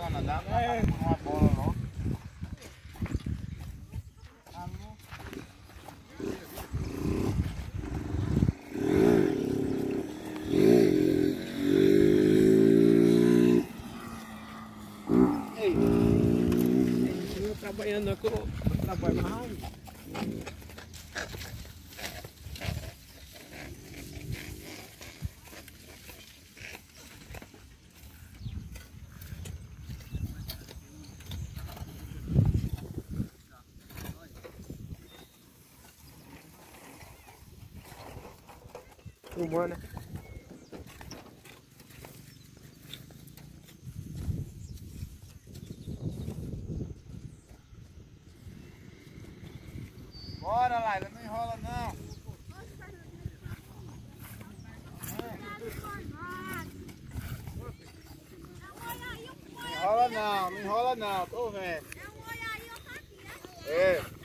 Dona, dá uma bola logo. Ei, eu trabalhando aqui, eu trabalho mais. Humana. Bora, Laila, não enrola não. Não enrola não, tô vendo. É.